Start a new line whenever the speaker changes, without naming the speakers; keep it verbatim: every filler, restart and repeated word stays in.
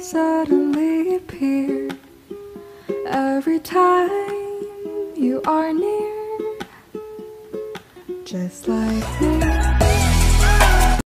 suddenly appear every time you are near, just like me.